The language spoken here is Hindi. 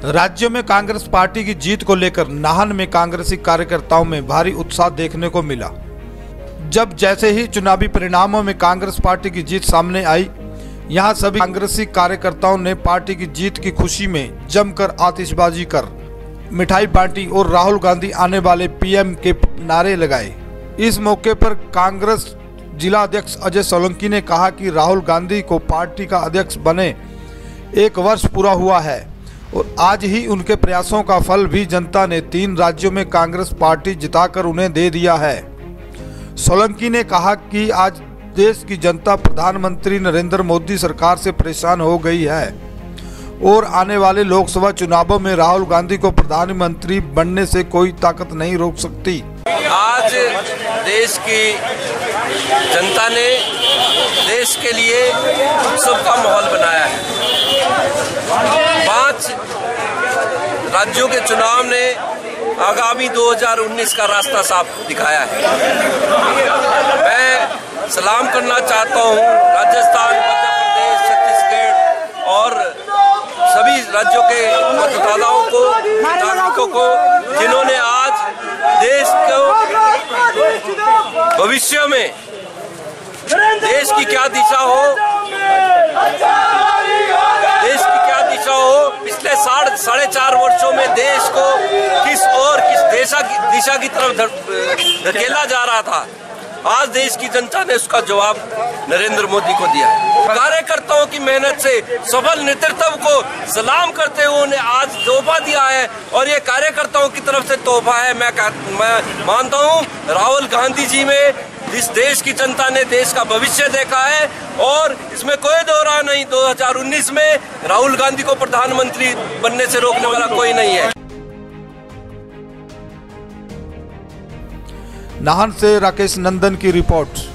राज्य में कांग्रेस पार्टी की जीत को लेकर नाहन में कांग्रेसी कार्यकर्ताओं में भारी उत्साह देखने को मिला। जब जैसे ही चुनावी परिणामों में कांग्रेस पार्टी की जीत सामने आई, यहां सभी कांग्रेसी कार्यकर्ताओं ने पार्टी की जीत की खुशी में जमकर आतिशबाजी कर मिठाई बांटी और राहुल गांधी आने वाले पीएम के नारे लगाए। इस मौके पर कांग्रेस जिला अध्यक्ष अजय सोलंकी ने कहा कि राहुल गांधी को पार्टी का अध्यक्ष बने 1 वर्ष पूरा हुआ है और आज ही उनके प्रयासों का फल भी जनता ने 3 राज्यों में कांग्रेस पार्टी जिताकर उन्हें दे दिया है। सोलंकी ने कहा कि आज देश की जनता प्रधानमंत्री नरेंद्र मोदी सरकार से परेशान हो गई है और आने वाले लोकसभा चुनावों में राहुल गांधी को प्रधानमंत्री बनने से कोई ताकत नहीं रोक सकती। आज देश की जनता ने देश के लिए उत्सव का माहौल बनाया है। 5 राज्यों के चुनाव ने आगामी 2019 का रास्ता साफ दिखाया है। मैं सलाम करना चाहता हूं राजस्थान, मध्य प्रदेश, छत्तीसगढ़ और सभी राज्यों के मतदाताओं को, नागरिकों को, जिन्होंने आज देश को भविष्य में देश की क्या दिशा हो, पिछले 4.5 वर्षों में देश को किस दिशा की तरफ धकेला जा रहा था, आज देश की जनता ने उसका जवाब नरेंद्र मोदी को दिया। कार्यकर्ताओं की मेहनत से सफल नेतृत्व को सलाम करते हुए उन्हें आज तोहफा दिया है और ये कार्यकर्ताओं की तरफ से तोहफा है। मैं मानता हूँ राहुल गांधी जी में इस देश की जनता ने देश का भविष्य देखा है और इसमें कोई दो राय नहीं। 2019 में राहुल गांधी को प्रधानमंत्री बनने से रोकने वाला कोई नहीं है। नाहन से राकेश नंदन की रिपोर्ट।